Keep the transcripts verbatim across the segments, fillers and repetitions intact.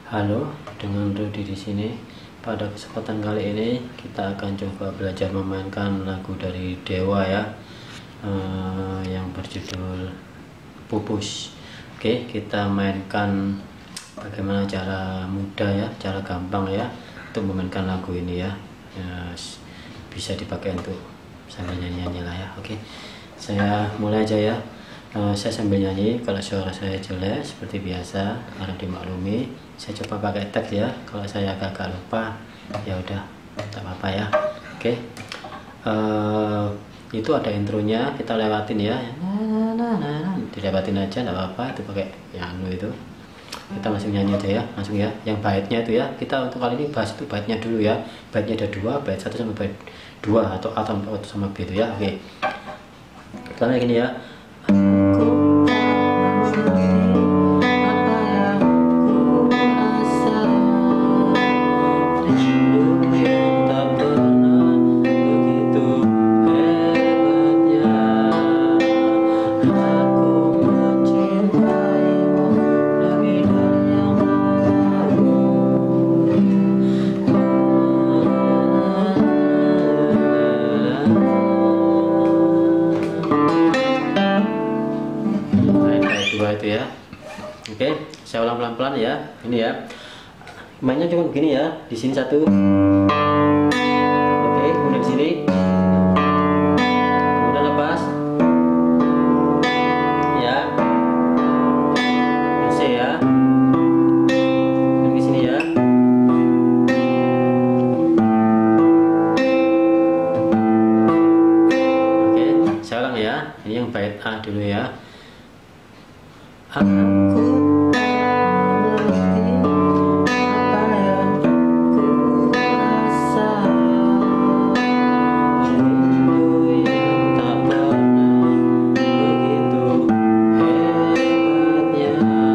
Halo, dengan Rudy di sini. Pada kesempatan kali ini kita akan coba belajar memainkan lagu dari Dewa ya, uh, yang berjudul Pupus. Oke, kita mainkan bagaimana cara mudah ya, cara gampang ya untuk memainkan lagu ini ya. Ya, bisa dipakai untuk sambil nyanyi-nyanyi lah ya. Oke, saya mulai aja ya. Uh, saya sambil nyanyi. Kalau suara saya jelek seperti biasa harap dimaklumi. Saya coba pakai teks ya. Kalau saya agak-agak lupa ya udah, tak apa-apa ya. Oke, uh, itu ada intronya, kita lewatin ya. Dilewatin aja, tidak apa-apa. Itu pakai piano itu. Kita langsung nyanyi aja ya, langsung ya. Yang baitnya itu ya, kita untuk kali ini bahas itu baitnya dulu ya. Baitnya ada dua, bait satu sama bait dua, atau A sama, sama B itu ya. Oke, pertama gini ya. Itu ya. Oke, saya ulang pelan-pelan ya. Ini ya, mainnya cuma begini ya. Di sini satu, oke, kemudian di sini, kemudian lepas ya, C ya, dan di sini ya. Oke, saya ulang ya. Ini yang bait A dulu ya. Aku mengerti apa yang ku rasa, rindu yang tak pernah begitu hebatnya.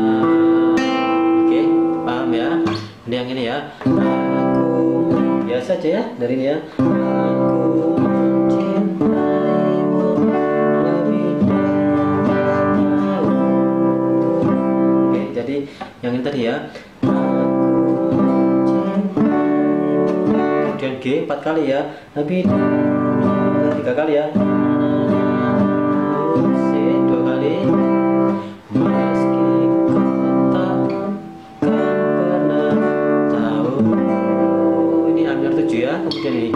Oke, paham ya? Ini yang ini ya. Aku biasa aja ya dari ini ya. Aku mencintaimu lebih jadi yang ini tadi ya, kemudian G empat kali ya, tapi tiga kali ya, C dua kali, meski kau takkan pernah tahu. Ini A minor tujuh ya, kemudian ini,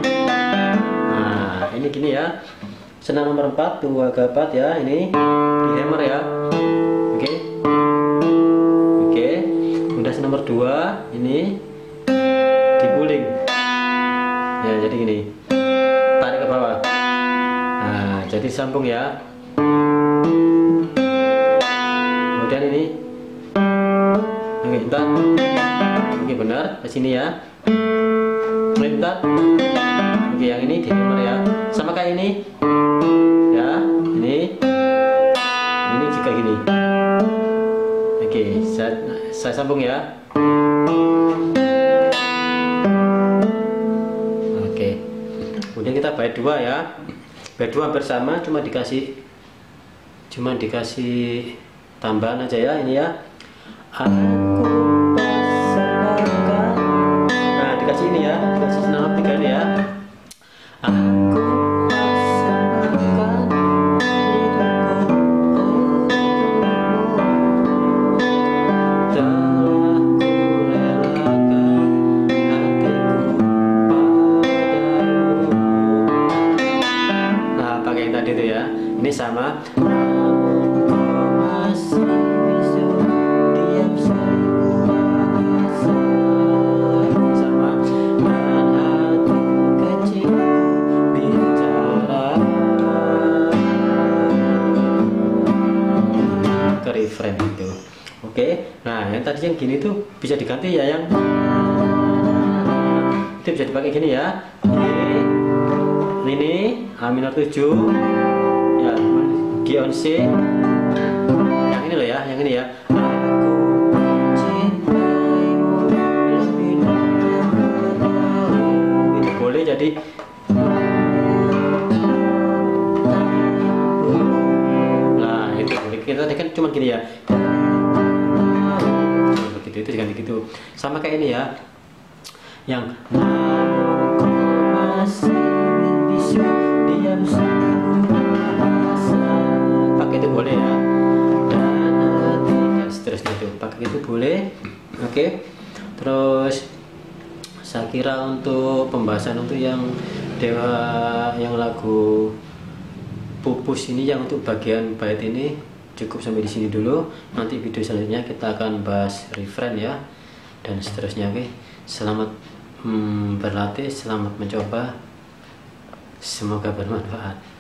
nah ini gini ya, senang nomor empat, dua ke empat ya, ini di hammer ya. Oke, nomor dua ini dipuling ya, jadi gini, tarik ke bawah, nah jadi sambung ya. Kemudian ini, oke bentar, oke benar ke sini ya, bentar, oke yang ini di hammer ya, sama kayak ini ya, ini ini juga gini. Oke, saya, saya sambung ya. Oke, kemudian kita bait dua ya. Bait dua hampir sama, cuma dikasih cuma dikasih tambahan aja ya, ini ya. Aku persembahkan. Nah, dikasih ini ya, dikasih senang tiga ini ya. Aku ini sama, sama hati kecil bicara ke refrain itu. Oke, nah yang tadi yang gini tuh bisa diganti ya, yang itu bisa dipakai gini ya. Ini A minor tujuh ya, G on C, yang ini loh ya, yang ini ya. Ini boleh jadi nah itu boleh. Kita tadi kan cuma gini ya, gitu ganti gitu, sama kayak ini ya, yang namun kau masih bisu dia pakai itu boleh ya, dan hati dan seterusnya itu pakai itu boleh. Oke okay. Terus saya kira untuk pembahasan untuk yang Dewa yang lagu Pupus ini, yang untuk bagian bait ini cukup sampai di sini dulu. Nanti video selanjutnya kita akan bahas refrain ya dan seterusnya. Oke, selamat hmm, berlatih, selamat mencoba, semoga bermanfaat.